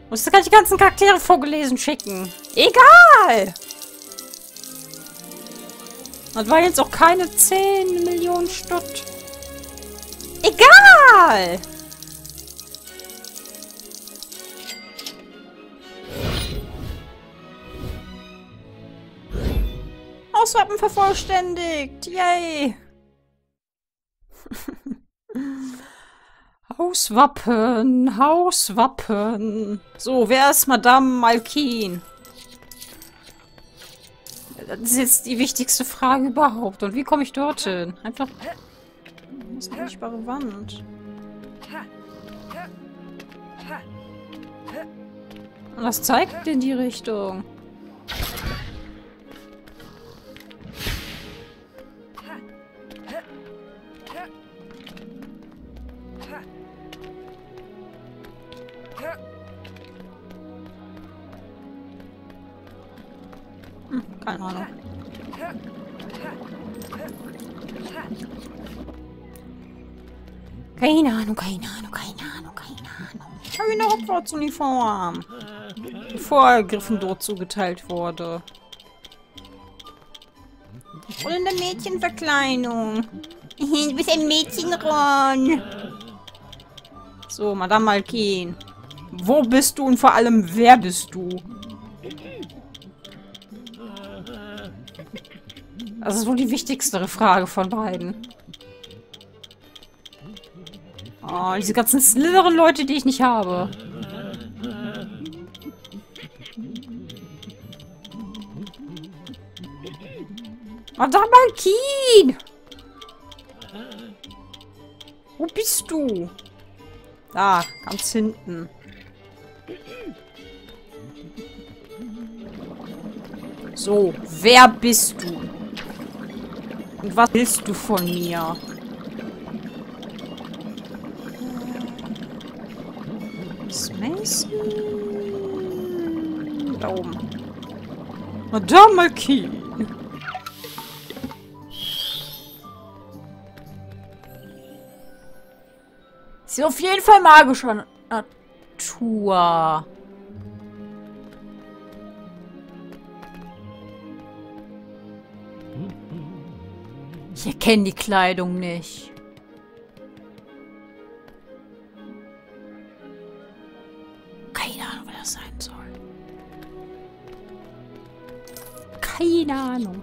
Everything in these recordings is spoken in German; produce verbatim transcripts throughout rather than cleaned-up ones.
Musste gar die ganzen Charaktere vorgelesen schicken. Egal! Das war jetzt auch keine zehn Millionen Stutt. Egal! Hauswappen vervollständigt! Yay! Hauswappen, Hauswappen. So, wer ist Madame Malkin? Das ist jetzt die wichtigste Frage überhaupt. Und wie komme ich dorthin? Einfach... Das ist eine unsichtbare Wand. Und was zeigt in die Richtung? Hm, keine Ahnung. Keine Ahnung, keine Ahnung, keine Ahnung, keine Ahnung. Ich habe eine Hogwarts-Uniform. Bevor Gryffindor zugeteilt wurde. Und in der Mädchenverkleidung. Du bist ein Mädchenron. So, Madame Malkin. Wo bist du und vor allem, wer bist du? Das ist wohl die wichtigste Frage von beiden. Oh, diese ganzen Slytherin-Leute, die ich nicht habe. Madame Malkin! Wo bist du? Da, ganz hinten. So, wer bist du? Und was willst du von mir? Mason? Da oben. Madame Malkin. Sie ist auf jeden Fall magischer Natur. Ich erkenne die Kleidung nicht. Keine Ahnung, wer das sein soll. Keine Ahnung.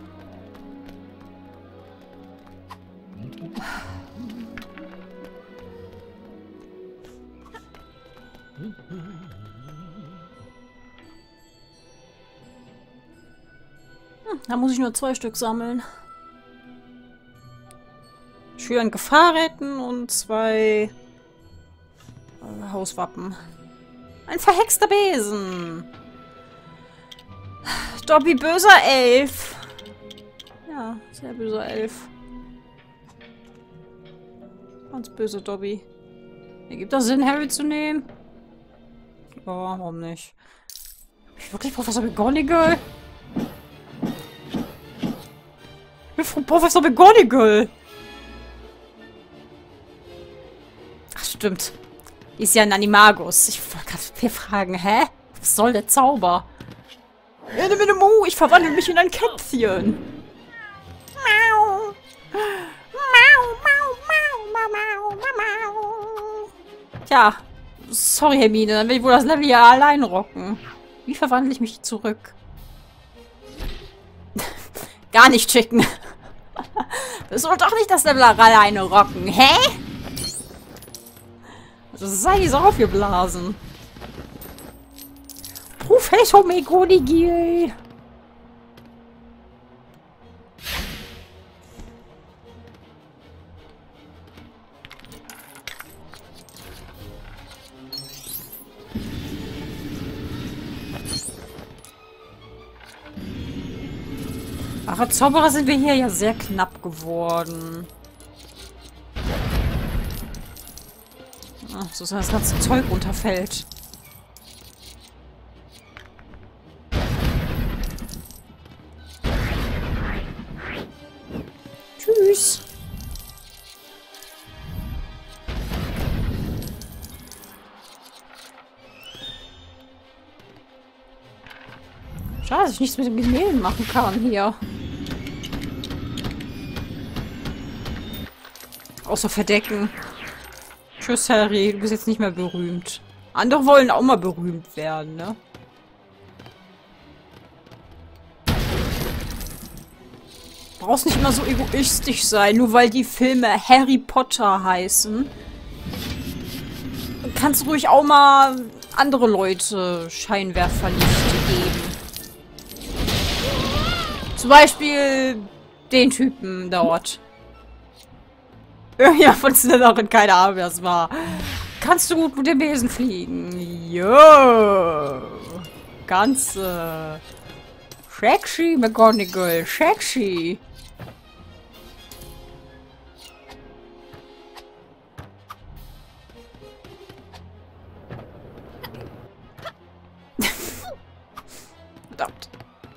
Hm, da muss ich nur zwei Stück sammeln. Schür in Gefahr retten und zwei äh, Hauswappen. Ein verhexter Besen. Dobby, böser Elf. Ja, sehr böser Elf. Ganz böse Dobby. Hier gibt das Sinn, Harry zu nehmen? Ja, warum nicht? Bin ich wirklich Professor McGonagall? Ich bin Professor McGonagall! Ach, stimmt. Die ist ja ein Animagus. Ich wollte gerade hier fragen, hä? Was soll der Zauber? Ende mit dem Mu, ich verwandle mich in ein Kätzchen. Mau. Mau, mau, mau, mau, mau, mau. Tja, sorry, Hermine, dann will ich wohl das Level ja allein rocken. Wie verwandle ich mich zurück? Gar nicht schicken. Das soll doch nicht das Level alleine rocken, hä? Also sei so aufgeblasen. Professor McGonagall. Ach, als Zauberer sind wir hier ja sehr knapp geworden. Ach, so dass das ganze Zeug runterfällt. Tschüss. Schade, dass ich nichts mit den Gemälden machen kann hier. Außer verdecken. Tschüss, Harry. Du bist jetzt nicht mehr berühmt. Andere wollen auch mal berühmt werden, ne? Brauchst nicht immer so egoistisch sein, nur weil die Filme Harry Potter heißen. Kannst du ruhig auch mal andere Leute Scheinwerferlicht geben. Zum Beispiel den Typen dort. Ja, von Slytherin, keine Ahnung, wer es war. Kannst du gut mit dem Besen fliegen? Jo. Ganz, äh... Sexy, McGonagall. Sexy. Verdammt.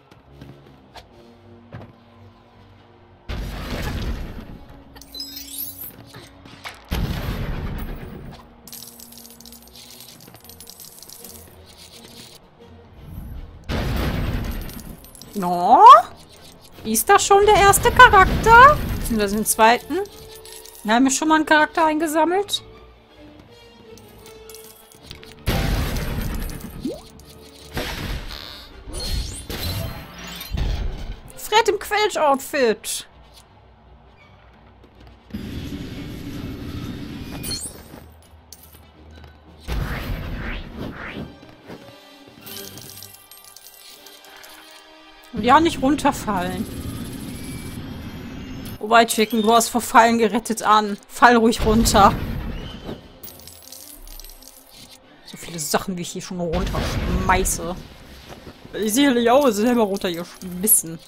No? Ist das schon der erste Charakter? Sind wir den zweiten? Wir haben ja schon mal einen Charakter eingesammelt. Fred im Quelch-Outfit. Und ja, nicht runterfallen. Wobei, Chicken, du hast vor Fallen gerettet an. Fall ruhig runter. So viele Sachen, wie ich hier schon runterschmeiße. Ich sehe nicht aus, selber runtergeschmissen.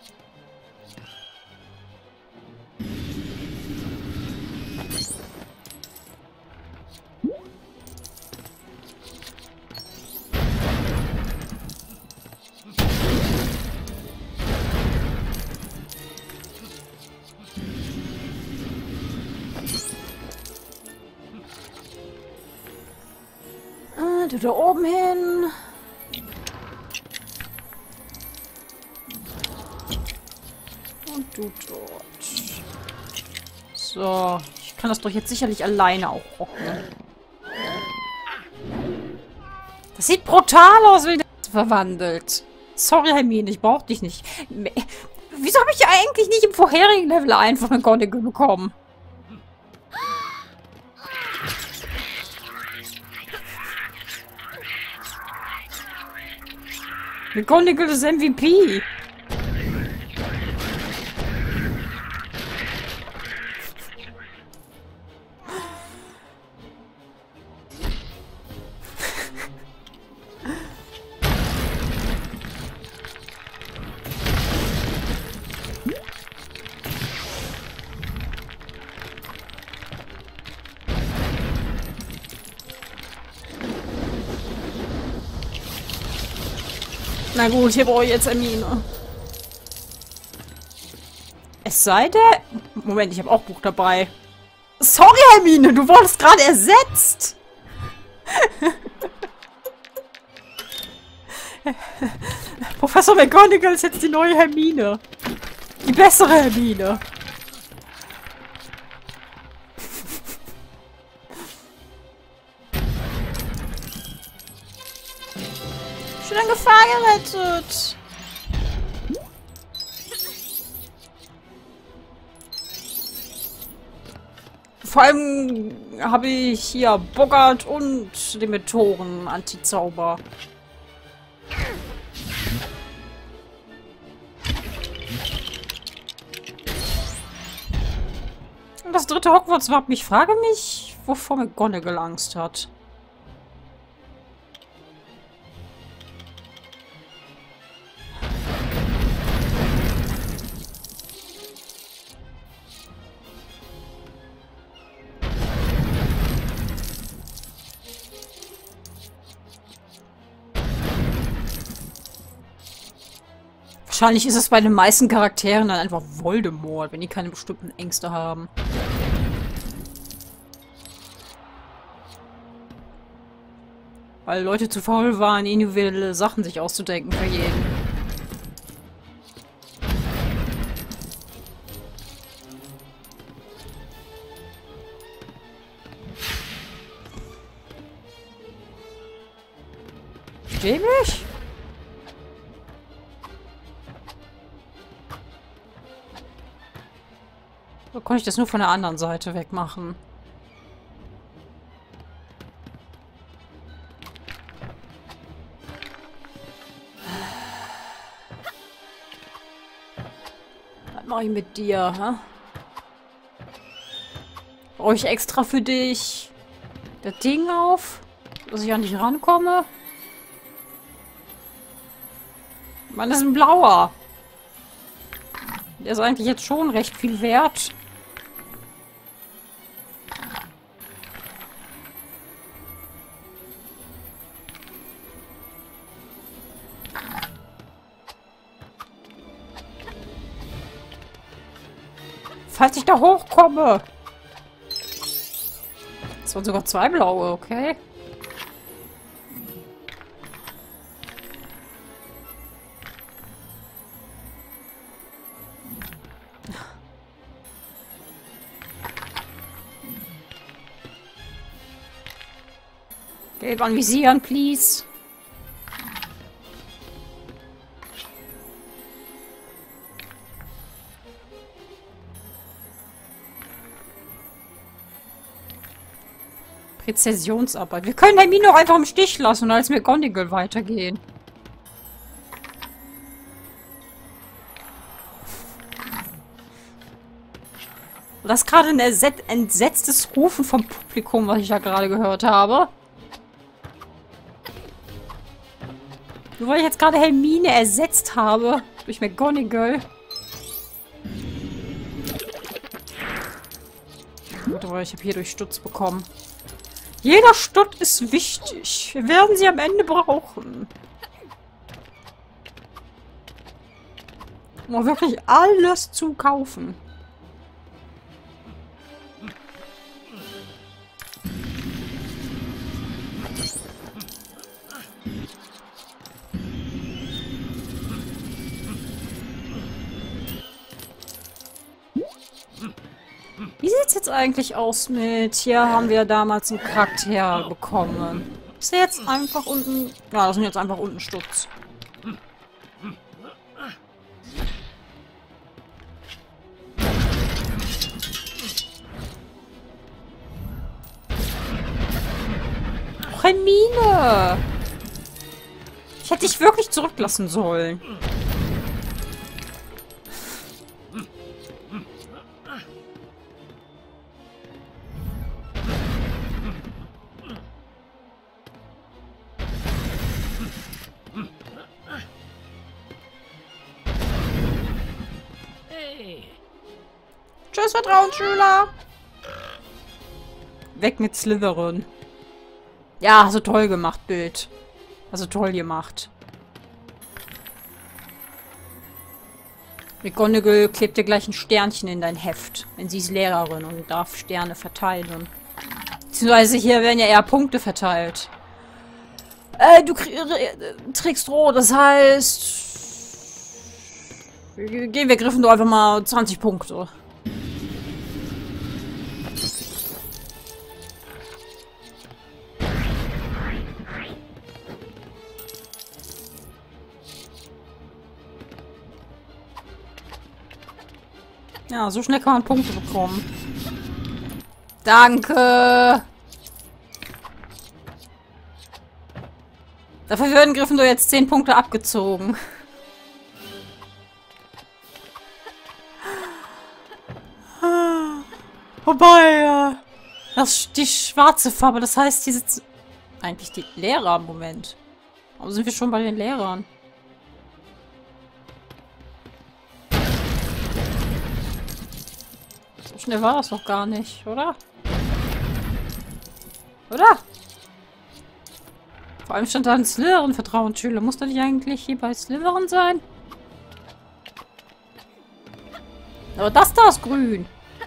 Du da oben hin. Und du dort. So. Ich kann das doch jetzt sicherlich alleine auch rocken. Das sieht brutal aus, wie das verwandelt. Sorry, Hermine, ich brauch dich nicht. Wieso habe ich eigentlich nicht im vorherigen Level einfach eine McGonagall bekommen? McGonagall ist M V P. Na gut, hier brauche ich jetzt Hermine. Es sei denn... Moment, ich habe auch Buch dabei. Sorry, Hermine, du wurdest gerade ersetzt. Professor McGonagall ist jetzt die neue Hermine. Die bessere Hermine. Schon in Gefahr gerettet. Vor allem habe ich hier Boggart und Dementoren Antizauber. Und das dritte Hogwarts war. Ich frage mich, wovor McGonagall Angst hat. Wahrscheinlich ist es bei den meisten Charakteren dann einfach Voldemort, wenn die keine bestimmten Ängste haben. Weil Leute zu faul waren, individuelle Sachen sich auszudenken für jeden. verstehe mich? So konnte ich das nur von der anderen Seite wegmachen. Was mache ich mit dir, hä? Brauche ich extra für dich das Ding auf, dass ich an dich rankomme? Mann, das ist ein blauer. Der ist eigentlich jetzt schon recht viel wert. Falls ich da hochkomme. Es waren sogar zwei blaue, okay. Gelb anvisieren, please. Präzisionsarbeit. Wir können Hermine auch einfach im Stich lassen und als McGonagall weitergehen. Das ist gerade ein entsetztes Rufen vom Publikum, was ich da gerade gehört habe. Nur weil ich jetzt gerade Hermine ersetzt habe durch McGonagall. Warte, ich habe hier durch Stutz bekommen. Jeder Stutt ist wichtig. Wir werden sie am Ende brauchen. Um wirklich alles zu kaufen. Wie sieht's jetzt eigentlich aus mit... Hier haben wir damals einen Charakter bekommen. Ist der jetzt einfach unten... Ja, das sind jetzt einfach unten Stutz. Och, Hermine! Ich hätte dich wirklich zurücklassen sollen. Tschüss, Vertrauensschüler! Weg mit Slytherin. Ja, hast du toll gemacht, Bild. Hast du toll gemacht. McGonagall klebt dir gleich ein Sternchen in dein Heft. Denn sie ist Lehrerin und darf Sterne verteilen. Beziehungsweise hier werden ja eher Punkte verteilt. Äh, du trägst rot, das heißt... Gehen wir Gryffindor einfach mal zwanzig Punkte. Ja, so schnell kann man Punkte bekommen. Danke! Dafür werden Gryffindor jetzt zehn Punkte abgezogen. Wobei, das die schwarze Farbe, das heißt, die sitzen... Eigentlich die Lehrer, Moment. Warum sind wir schon bei den Lehrern? So schnell war das noch gar nicht, oder? Oder? Vor allem stand da ein Slytherin-Vertrauensschüler. Muss da nicht eigentlich hier bei Slytherin sein? Aber das da ist grün.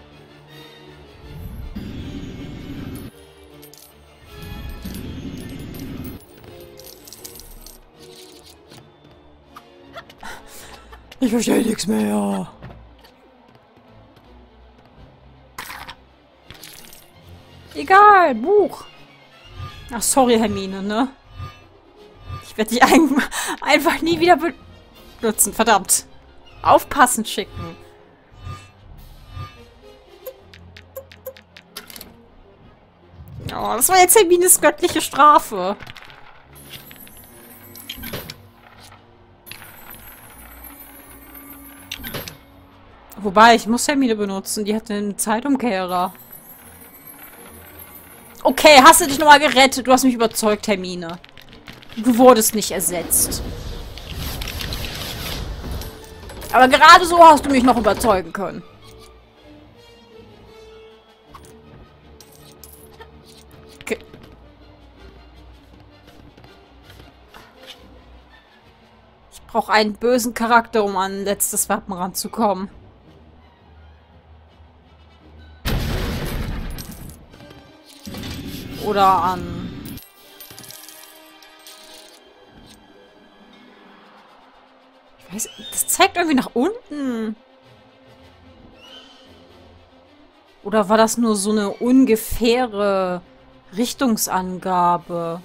Ich verstehe nichts mehr. Egal, Buch. Ach, sorry, Hermine, ne? Ich werde die ein einfach nie wieder benutzen. Verdammt. Aufpassen schicken. Oh, das war jetzt Hermines göttliche Strafe. Wobei, ich muss Hermine benutzen. Die hat einen Zeitumkehrer. Okay, hast du dich nochmal gerettet? Du hast mich überzeugt, Hermine. Du wurdest nicht ersetzt. Aber gerade so hast du mich noch überzeugen können. Okay. Ich brauche einen bösen Charakter, um an letztes Wappen ranzukommen. Oder an... Ich weiß, das zeigt irgendwie nach unten. Oder war das nur so eine ungefähre Richtungsangabe?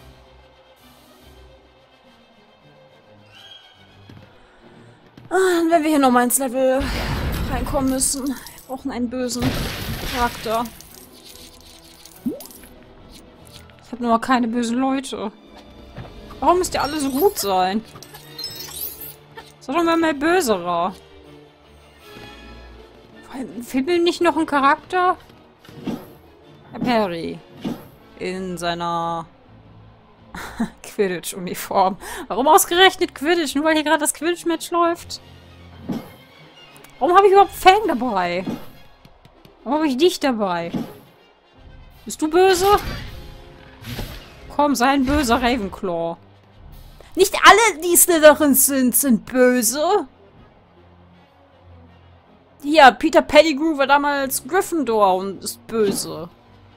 Ah, wenn wir hier nochmal ins Level reinkommen müssen. Wir brauchen einen bösen Charakter. Ich habe nur keine bösen Leute. Warum müsst ihr alle so gut sein? Sag doch mal mehr böserer. Fehlt mir nicht noch ein Charakter? Herr Perry. In seiner Quidditch-Uniform. Warum ausgerechnet Quidditch? Nur weil hier gerade das Quidditch-Match läuft? Warum habe ich überhaupt Fang dabei? Warum habe ich dich dabei? Bist du böse? Komm, sei ein böser Ravenclaw. Nicht alle, die Slytherins sind, sind böse. Hier, Peter Pettigrew war damals Gryffindor und ist böse.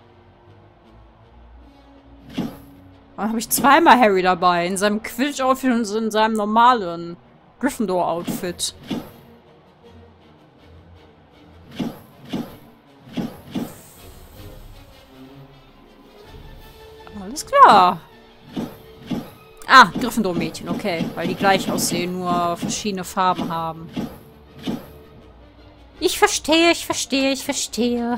Dann habe ich zweimal Harry dabei. In seinem Quidditch-Outfit und in seinem normalen Gryffindor-Outfit. Alles klar. Ah, Gryffindor-Mädchen, okay. Weil die gleich aussehen, nur verschiedene Farben haben. Ich verstehe, ich verstehe, ich verstehe.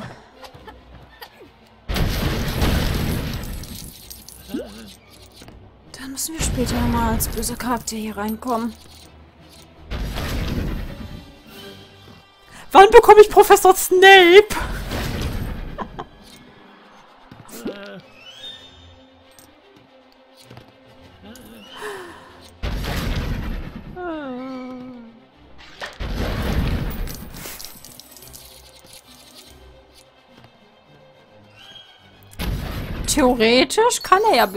Dann müssen wir später mal als böser Charakter hier reinkommen. Wann bekomme ich Professor Snape? Theoretisch kann er ja...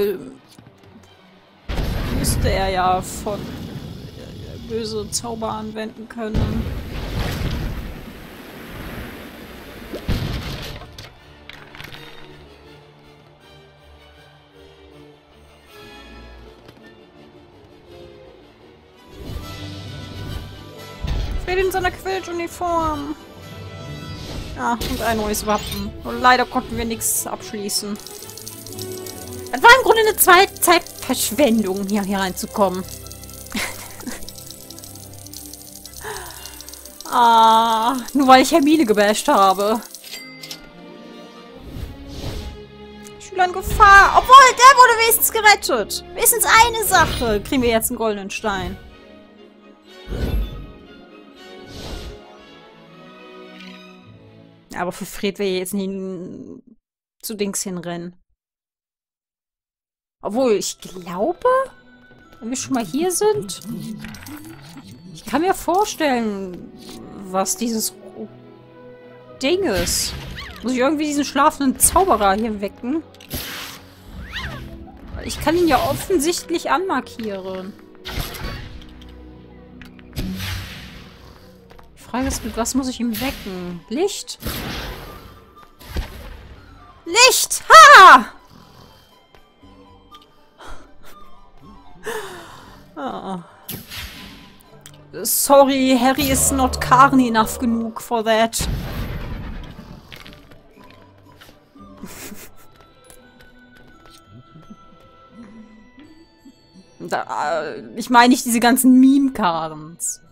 Müsste er ja von... Äh, böse Zauber anwenden können. Fred in seiner Quidditch-Uniform. Ah, und ein neues Wappen. Und leider konnten wir nichts abschließen. Das war im Grunde eine Zwei- Zeitverschwendung, hier, hier reinzukommen. Ah, nur weil ich Hermine gebasht habe. Schüler in Gefahr. Obwohl, der wurde wenigstens gerettet. Wenigstens eine Sache. Kriegen wir jetzt einen goldenen Stein. Aber für Fred will ich jetzt nicht zu Dings hinrennen. Obwohl, ich glaube, wenn wir schon mal hier sind, ich kann mir vorstellen, was dieses Ding ist. Muss ich irgendwie diesen schlafenden Zauberer hier wecken? Ich kann ihn ja offensichtlich anmarkieren. Die Frage ist, mit was muss ich ihn wecken? Licht? Licht! Ha! Oh. Sorry, Harry is not carny enough genug for that. Da, äh, ich meine nicht diese ganzen Meme-Karens.